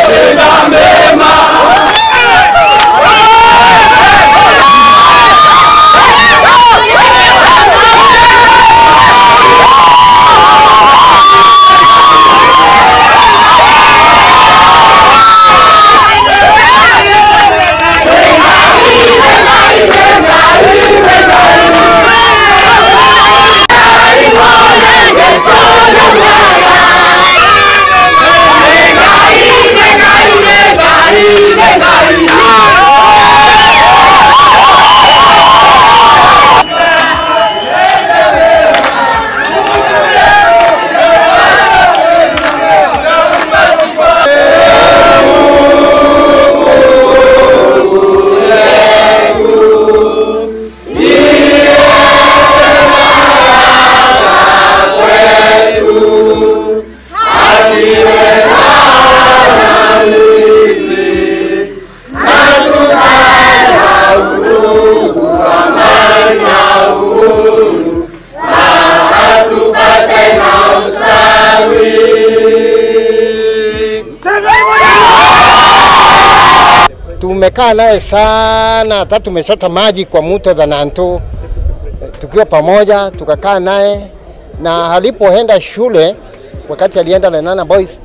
Tumekaa naye sana, hata tumeshota maji kwa mto Dhananto tukiwa pamoja, tukakaa naye. Na alipoenda shule, wakati alienda Lenana Boys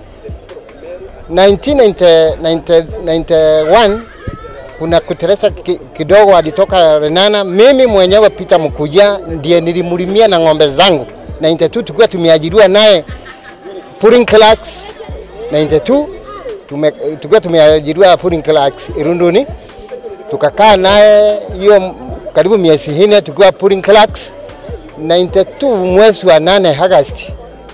1991, kuna kuteresa kidogo alitoka Lenana. Mimi mwenyewe Peter Mkuja ndiye nilimulimia na ng'ombe zangu. 92 tukiwa tumeajiriwa naye Pouring Clerks. 92 tukiwa tumeajiriwa Pouring Clerks Irunduni, tukakaa naye hiyo karibu miezi 4 tukiwa Pouring Clerks. 92 mwezi wa 8 August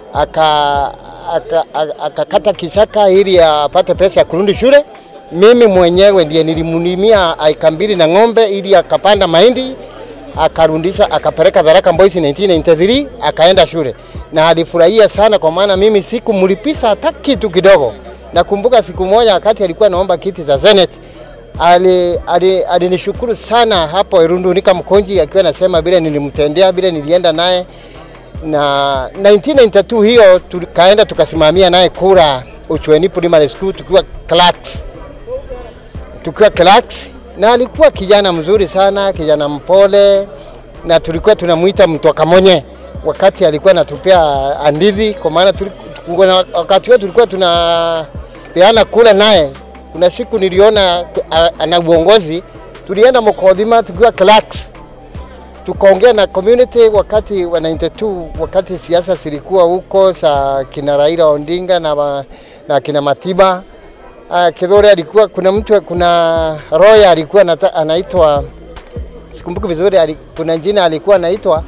akakata kisaka ili apate pesa ya kurudi shule. Mimi mwenyewe ndiye nilimulimia aika 2 na ng'ombe ili akapanda mahindi, akarundisha akapeleka Tharaka Boys 1993, akaenda shule. Na alifurahia sana kwa maana mimi sikumlipisa hata kitu kidogo. Nakumbuka siku moja wakati alikuwa anaomba kiti za Senate, alinishukuru sana hapo Irunduni Mkonji, akiwa anasema bila nilimtendea, bila nilienda naye. Na 1992 hiyo tukaenda tukasimamia naye kura Uchweni Primary School tukiwa Clerks. Na alikuwa kijana mzuri sana, kijana mpole, na tulikuwa tunamuita Mtoka Monye wakati alikuwa anatupea andizi, kwa maana wakati wetu tulikuwa tunapeana kula naye. Kuna siku niliona ana uongozi, tulienda Mkodhima tukiwa Clerks, tukaongea na community wakati wa 92, wakati siasa zilikuwa huko sa kina Raila Odinga na kina Matiba. Kidhore alikuwa kuna Roy alikuwa anaitwa, sikumbuki vizuri, kuna jina alikuwa anaitwa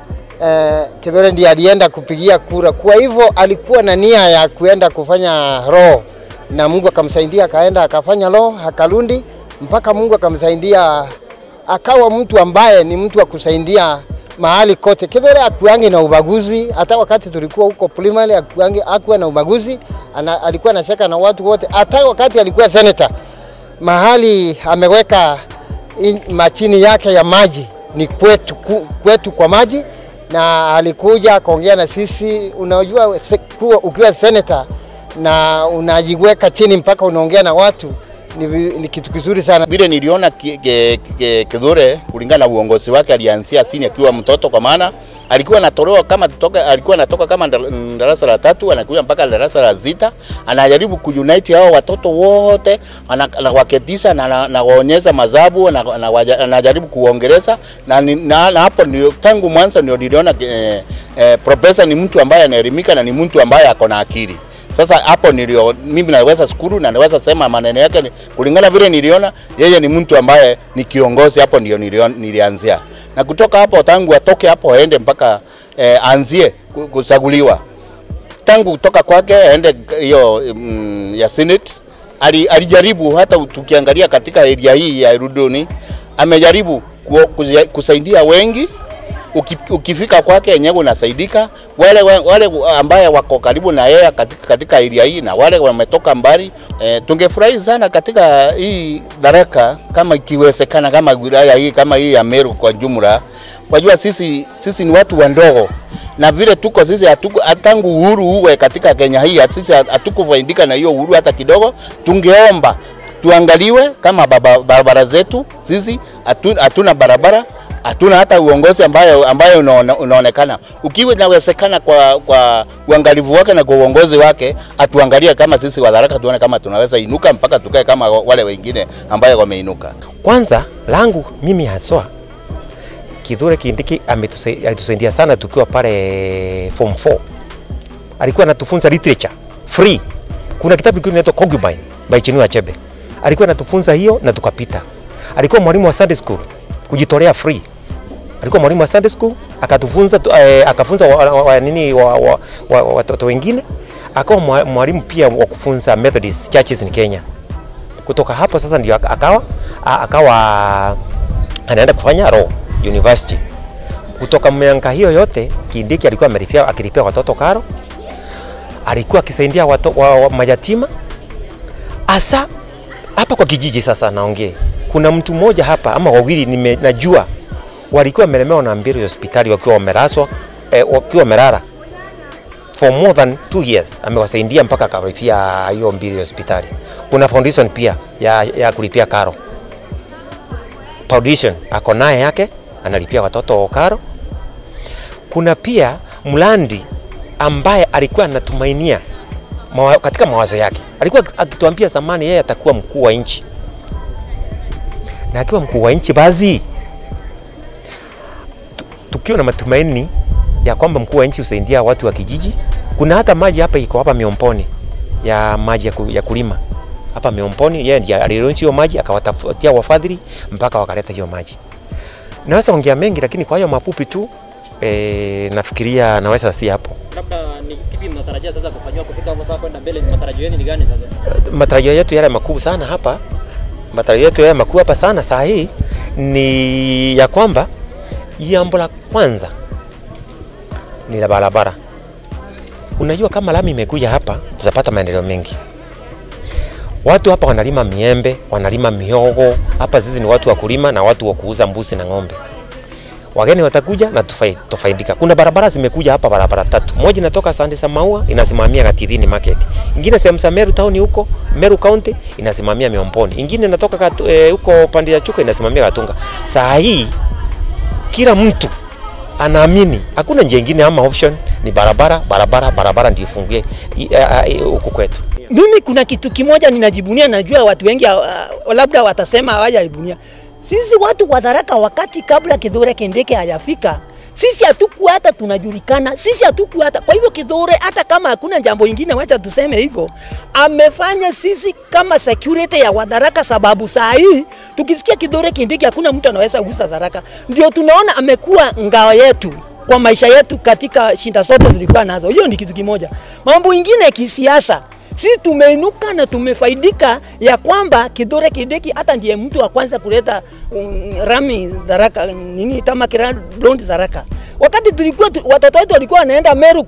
Kidhore ndiye alienda kupigia kura. Kwa hivyo alikuwa na nia ya kuenda kufanya roho, na Mungu akamsaidia akaenda akafanya roho, akarundi mpaka Mungu akamsaidia akawa mtu ambaye ni mtu wa kusaidia mahali kote. Kidhore hakuangi na ubaguzi, hata wakati tulikuwa huko primary hakuwa na ubaguzi, alikuwa anacheka na watu wote. Hata wakati alikuwa senator, mahali ameweka machini yake ya maji ni kwetu kwa maji, na alikuja akaongea na sisi. Unajua ukiwa senator na unajiweka chini mpaka unaongea na watu ni kitu kizuri sana. Vile niliona Kidhore kulingana na uongozi wake, alianzia sini akiwa mtoto, kwa maana alikuwa anatolewa alikuwa anatoka kama darasa la 3 anakuja mpaka darasa la 6, anajaribu kuunite hao watoto wote, anawaketisha na anawaonyesha madhabu, anajaribu kuongeleza na hapo ndio tangu mwanzo ndio niliona profesa ni mtu ambaye anaelimika na ni mtu ambaye ako na akili. Sasa hapo nilio mimi naweza shukuru na naweza sema maneno yake kulingana vile niliona yeye ni mtu ambaye ni kiongozi. Hapo ndio nilianzia, na kutoka hapo tangu atoke hapo aende mpaka anzie kuchaguliwa, tangu kutoka kwake aende hiyo ya Senate alijaribu. Hata tukiangalia katika area hii ya Irunduni amejaribu kusaidia wengi. Ukifika kwake yenyewe unasaidika. Wale ambaye wako karibu na yeye katika area hii na wale wametoka mbali, tungefurahi sana katika hii Tharaka kama ikiwezekana, kama wilaya hii kama hii ya Meru kwa jumla. Wajua sisi ni watu wandogo, na vile tuko sisi tangu uhuru uwe katika Kenya hii, sisi hatukufaidika na hiyo uhuru hata kidogo. Tungeomba tuangaliwe kama barabara zetu, sisi hatuna barabara, hatuna hata uongozi ambayo unaonekana. Ukiwa inawezekana kwa uangalivu wake na kwa uongozi wake, atuangalie kama sisi wa Tharaka, tuone kama tunaweza inuka mpaka tukae kama wale wengine ambayo wameinuka. Kwanza langu mimi haswa, Kithure Kindiki alitusaidia sana tukiwa pale form 4. Alikuwa anatufunza literature free. Kuna kitabu kinaitwa Concubine by Chinua Achebe. Alikuwa anatufunza hiyo na tukapita. Alikuwa mwalimu wa Sunday school, kujitolea free. Alikuwa mwalimu wa Sunday school, akatufunza akafunza watoto wengine. Akawa mwalimu pia wa kufunza Methodist churches in Kenya. Kutoka hapo sasa ndio akawa anaenda kufanya Raw University. Kutoka miaka hiyo yote Kindiki alikuwa akilipia watoto karo. Alikuwa akisaidia mayatima. Asa hapa kwa kijiji sasa naongea. Kuna mtu mmoja hapa ama wawili najua walikuwa wamelemewa na mbili hospitali wakiwa wameraswa wakiwa wamelala for more than 2 years. Amewasaidia mpaka akalipia hiyo mbili hospitali. Kuna foundation pia ya kulipia karo. Foundation ako naye yake analipia watoto karo. Kuna pia Mlandi ambaye alikuwa anatumainia katika mawazo yake. Alikuwa akituambia zamani yeye atakuwa mkuu wa nchi. Na akiwa mkuu wa nchi basi tukiwa na matumaini ya kwamba mkuu wa nchi usaidia watu wa kijiji. Kuna hata maji hapa iko hapa Miomponi ya maji ya kulima. Hapa Miomponi yeye ndiye alilonchi hiyo maji akawatafutia wafadhili mpaka wakaleta hiyo maji. Naweza ongea mengi lakini kwa hiyo mafupi tu nafikiria naweza si hapo. Labda ni kipi mnatarajia sasa kufanywa kufika hapo sasa kwenda mbele? Matarajio yenu ni gani sasa? Matarajio yetu yale makubwa sana hapa. Matarajio yetu yale makubwa hapa sana saa hii ni ya kwamba jambo la kwanza ni la barabara. Unajua kama lami imekuja hapa tutapata maendeleo mengi. Watu hapa wanalima miembe, wanalima mihogo. Hapa sisi ni watu wa kulima na watu wa kuuza mbuzi na ng'ombe. Wageni watakuja na tufaidika. Kuna barabara zimekuja hapa, barabara 3. Moja inatoka Sande Samaua inasimamia Gatithini Market. Ingine sehemu za Meru Town huko, Meru County inasimamia Miomponi. Ingine inatoka huko pande ya Chuka inasimamia Gatunga. Saa hii kila mtu anaamini hakuna njia nyingine ama option, ni barabara ndio ifungie huko kwetu. Mimi kuna kitu kimoja ninajibunia, najua watu wengi labda watasema hawajaibunia. Sisi watu wa Tharaka wakati kabla Kithure Kindiki hajafika, sisi hatukuwa hata tunajulikana, sisi hatukuwa hata. Kwa hivyo Kithure hata kama hakuna jambo lingine, wacha tuseme hivyo, amefanya sisi kama security ya Tharaka, sababu saa hii tukisikia Kithure Kindiki hakuna mtu anaweza gusa Tharaka. Ndio tunaona amekuwa ngao yetu kwa maisha yetu katika shinda zote tulikuwa nazo. Hiyo ni kitu kimoja. Mambo mengine kisiasa, sisi tumeinuka na tumefaidika ya kwamba Kithure Kindiki hata ndiye mtu wa kwanza kuleta rami Tharaka, nini Tamakira Road Tharaka. Wakati tulikuwa watoto wetu walikuwa wanaenda Meru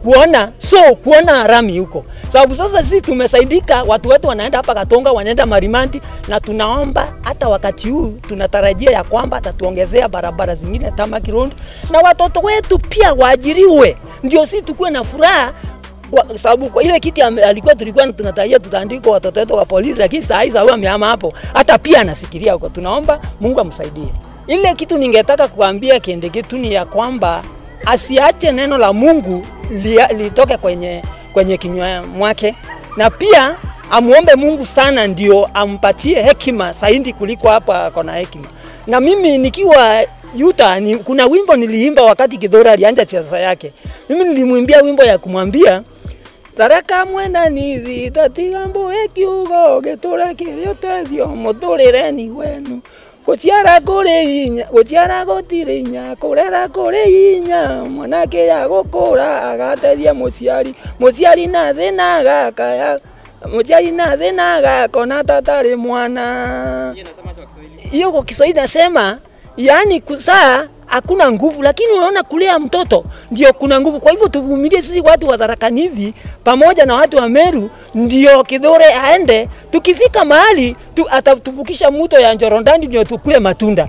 kuona rami huko. Sababu sasa sisi tumesaidika, watu wetu wanaenda hapa Katonga, wanaenda Marimanti, na tunaomba hata wakati huu tunatarajia ya kwamba atatuongezea barabara zingine Tamakira Road na watoto wetu pia waajiriwe. Ndio sisi tukue na furaha. Sababu kwa ile kiti tulikuwa tunatarajia tutaandika watoto wetu wa polisi, lakini saa hizi hao amehama hapo, hata pia anasikiria huko. Tunaomba Mungu amsaidie. Ile kitu ningetaka kuambia Kindiki tu ni ya kwamba asiache neno la Mungu litoke kwenye kinywa mwake, na pia amuombe Mungu sana ndio ampatie hekima zaidi kuliko hapa kona hekima. Na mimi nikiwa Yuta kuna wimbo niliimba wakati Kithure alianza siasa yake. Mimi nilimwimbia wimbo ya kumwambia Tharaka mwena nithi tatigambo ekiugo Githure kiriotethio muturire ni wenu Kuciara gutire inya kurera kuri inya mwanake ya gukura agatethia muciari na thina gakaya muciari na thina gakona tatari mwana. Hiyo kwa Kiswahili nasema yani kusaa hakuna nguvu, lakini unaona kulea mtoto ndio kuna nguvu. Kwa hivyo tuvumilie sisi watu wa Tharakanithi pamoja na watu wa Meru, ndio Kithure aende, tukifika mahali atatuvukisha mto ya Njorondani ndio tukule matunda.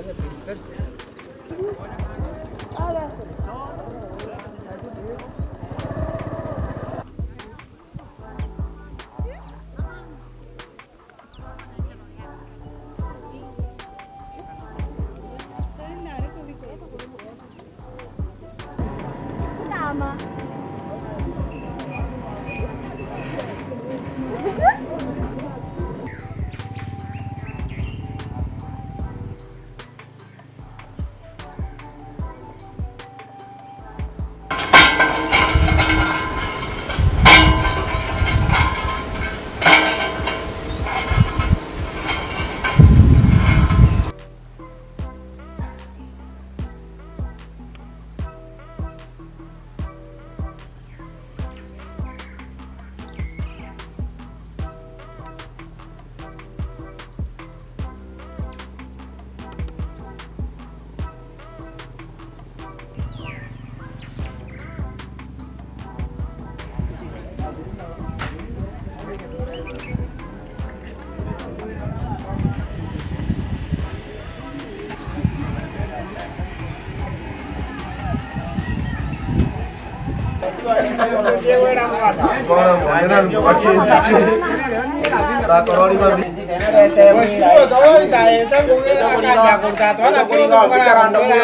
Bicara